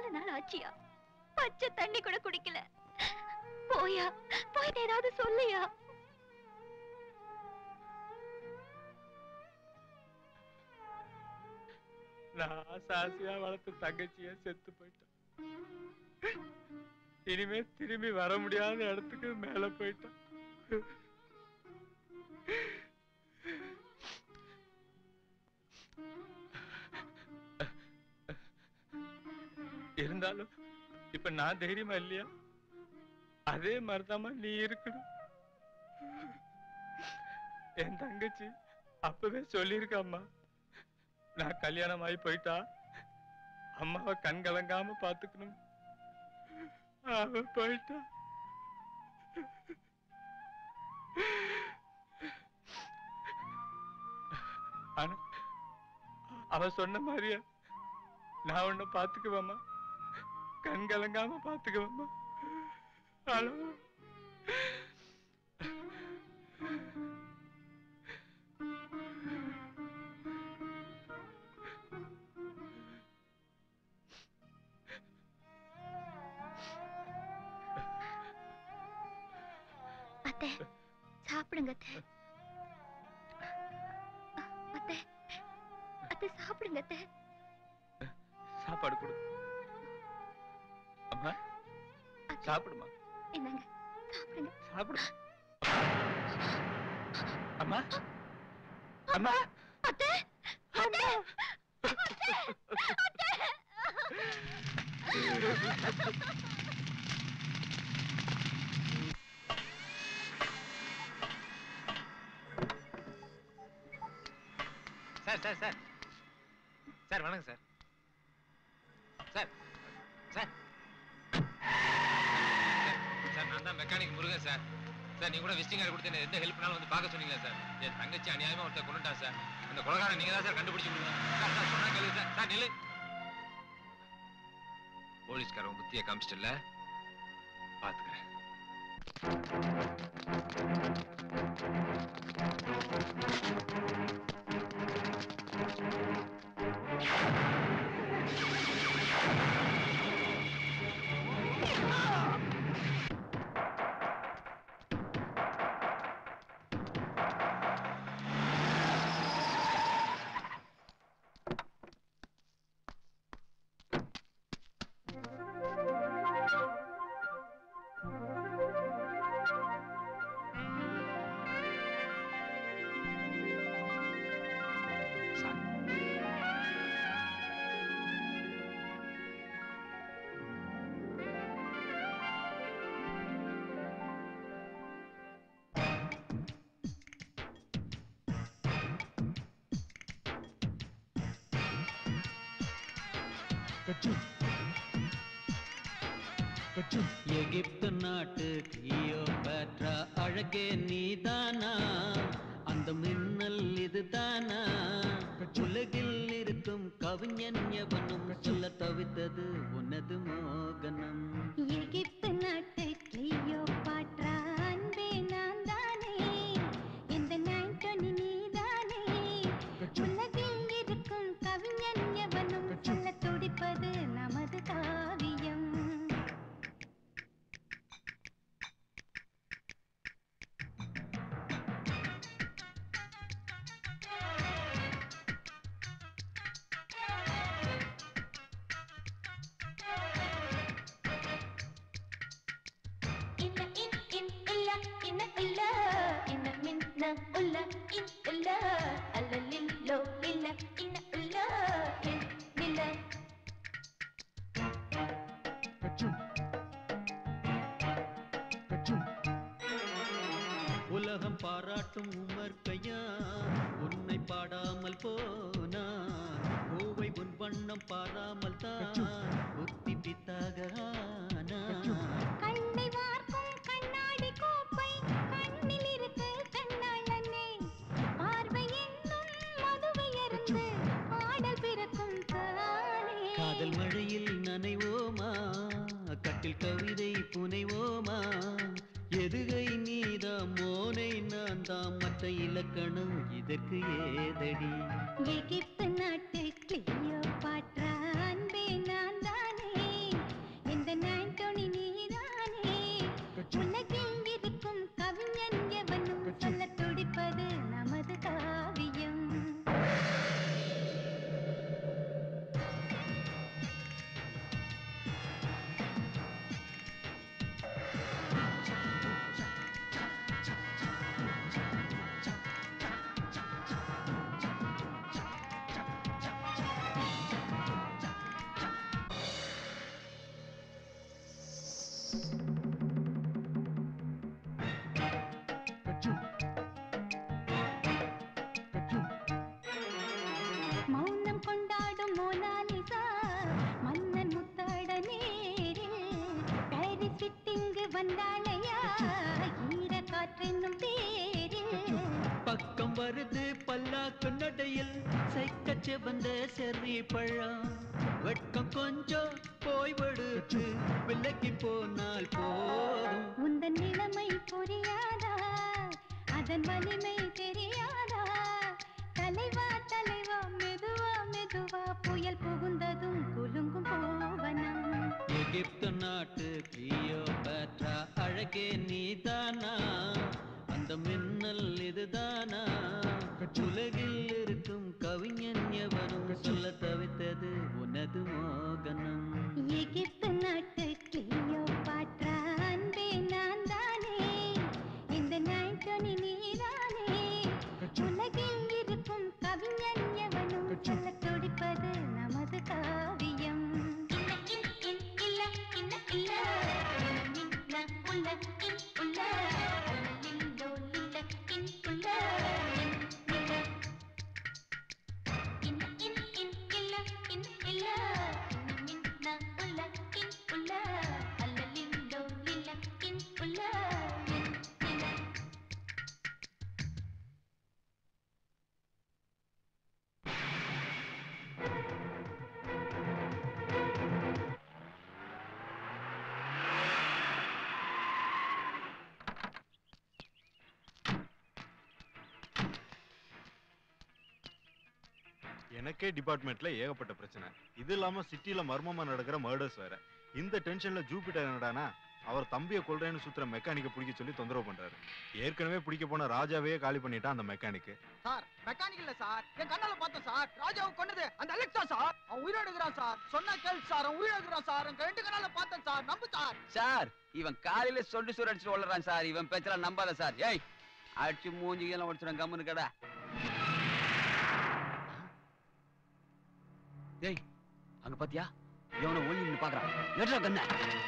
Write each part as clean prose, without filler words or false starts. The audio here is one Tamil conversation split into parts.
4 நாள் ஆச்சியா, பச்சை தண்ணி கூட குடிக்கல. போயா, போயிட்டு ஏதாவது சொல்லியா. நான் ஆசாசியா வளர்த்த தங்கச்சியா செத்து போயிட்டேன். இனிமே திரும்பி வர முடியாத இடத்துக்கு மேல போயிட்டேன். இருந்தாலும் இப்ப நான் தைரியமா இல்லையா? அதே மாதிரிதாம்மா நீ இருக்கணும். என் தங்கச்சி அப்பவே சொல்லியிருக்காம்மா, நான் கல்யாணம் ஆகி போயிட்டா அம்மாவை கண் கலங்காம பாத்துக்கணும். அவ போயிட்டா. ஆனா அவ சொன்ன மாதிரியா நான் உன்னை பாத்துக்குவேம்மா, கண் கலங்காம பாத்துக்குவேம்மா. அளவு அத்தை, சாப்பிடுங்க அத்தை. அத்தை, அத்தை சாப்பிடுங்க அத்தை. சாப்பாடு கொடு அம்மா. சாப்பிடுமா. என்னங்க, சாப்பிடுங்க. சாப்பிடு அம்மா. அம்மா. அத்தை, அத்தை, அத்தை, அத்தை. சார் சார் சார் சார் வணக்கம் சார். சார் சார் சார் நான் தான் மெக்கானிக் முருகன் சார். சார் நீங்க கூட விசிட்டிங் கார்டு கொடுத்து எந்த ஹெல்ப்னாலும் வந்து பார்க்க சொன்னீங்களா சார்? என் தங்கச்சி அநியாயமா ஒருத்தர் கொண்டுட்டா சார். அந்த கொலைகாரன் நீங்க தான் சார் கண்டுபிடிச்சு கொடுங்க சார். சார் சொன்னா கேளுங்க சார். சார் நில்லு. போலீஸ்காரன் புத்தியை காமிச்சிட்டல, பாத்துக்கிறேன். எகிப்து நாட்டு கிளியோபாட்ரா அழகே நீதானா? அந்த மின்னல் இதுதானா? உலகில் இருக்கும் கவிஞன் எவனும் சொல்ல தவித்தது உனது மோகனம். எகிப்து நாட்டு கிளியோபாட்ரா அன்பே நான் தானே, இந்த நான்டோனி நீதானே. உலகில் இருக்கும் கவிஞன் எவனும் சொல்ல துடிப்பது நமது காவியம். உலகம் பாராட்டும் உமர்கையா உன்னை பாடாமல் போனா, பூவை உன் வண்ணம் பாராமல் தான் புத்தி பித்தாக ஆனா. கண்ணை வார்க்கும் கண்ணாடி கோப்பை கண்ணில் இருக்கு கண்ணாளனே, பார்வை என்னும் மதுவை அருந்து பாடல் பிறக்கும் தானே. காதல் மழையில் நனைவோமா, கட்டில் கவிதை புனைவோமா? எதுகை நீதாம் மோனை நான் தாம், மற்ற இலக்கணம் இதற்கு ஏதடி? எகிப்து நாட்டு கிளியோபாட்ரா அன்பே நான் தானே, வந்த செர்ரி பழம் வெட்கம் கொஞ்சம் போய்விடுச்சு விலக்கி போனால் போதும் உந்தன் நிலைமை புரியாதா அதன் வலிமை தெரியாதா தலைவா தலைவா மெதுவா மெதுவா புயல் புகுந்ததும் குலுங்கும் போவனம் எகிப்து நாட்டு கிளியோபாட்ரா அழகே நீதானா அந்த மின்னல் இதுதானா உலகில் இருக்கும் கவிஞன் எவனும் சொல்ல தவித்தது உனது மோகனம் எகிப்து நாட்டு கிளியோபாட்ரா அன்பே நான் தானே இந்த நாய்க்கனி நீதானே உலகில் இருக்கும் கவிஞன் எவனும் சொல்ல துடிப்பது நமது காவியம் இல்ல இல்ல இல்ல இல்ல உள்ள உள்ள எனக்கே டிபார்ட்மெண்ட்ல ஏகப்பட்ட பிரச்சனை இது இல்லாம சிட்டில மர்மமா நடக்கிற மர்டர்ஸ் வேற இந்த டென்ஷன்ல ஜூபிட்டர் என்னடானா அவர் தம்பியை கொல்றேன்னு சுத்துற மெக்கானிக்க பிடிக்க சொல்லி தொந்தரவு பண்றாரு ஏற்கனவே பிடிக்க போன ராஜாவே காலி பண்ணிட்டான் அந்த மெக்கானிக் சார் மெக்கானிக் இல்ல சார் என் கண்ணால பார்த்தேன் சார் ராஜாவை கொண்டது அந்த அலெக்சா சார் அவன் உயிரோடுகிறான் சார் சொன்னா கேள் சார் அவன் உயிரோடுகிறான் சார் என் ரெண்டு கண்ணால பார்த்தேன் சார் நம்பு சார் சார் இவன் காலையில சொண்டு சுரடிச்சு வளர்றான் சார் இவன் பேச்சலாம் நம்பாத சார் ஏய் அடிச்சு மூஞ்சி எல்லாம் உடச்சுறான் கம்முன்னு கடை ஏய் அங்க பாத்தியா எவனை ஒளி நின்னு பாக்குறான் எட்ரா கண்ண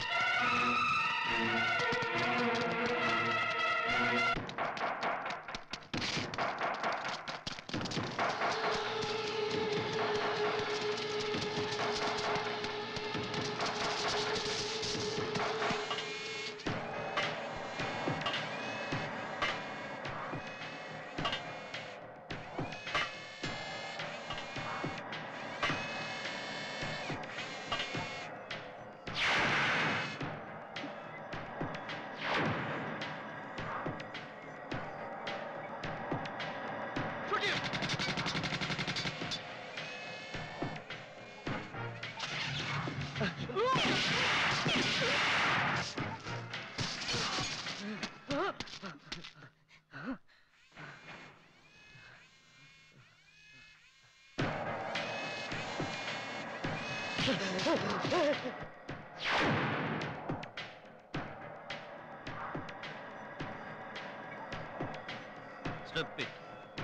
Stop it.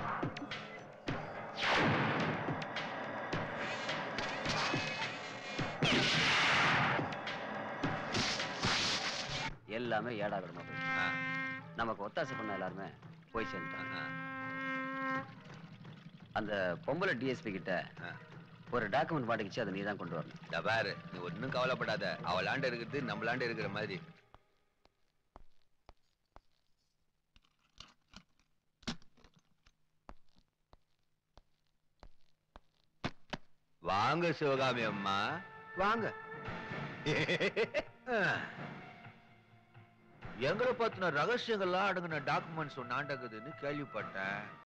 எல்லாமே ஏடாகிறமா போய் நமக்கு ஒத்தாசை பண்ண எல்லாருமே போய் சேர்ந்துட்டாங்க அந்த பொம்பளை டிஎஸ்பி கிட்ட ஒரு டாக்குமெண்ட் மாட்டிக்கிச்சு அதை நீ தான் கொண்டு வரணும் பாரு நீ ஒன்னும் கவலைப்படாத அவளாண்ட இருக்கிறது நம்மளாண்ட இருக்கிற மாதிரி வாங்க சிவகாமி அம்மா வாங்க எங்களை பத்தின ரகசியங்கள்லாம் அடங்கின டாக்குமெண்ட்ஸ் ஒன்னாண்டக்குதுன்னு கேள்விப்பட்டேன்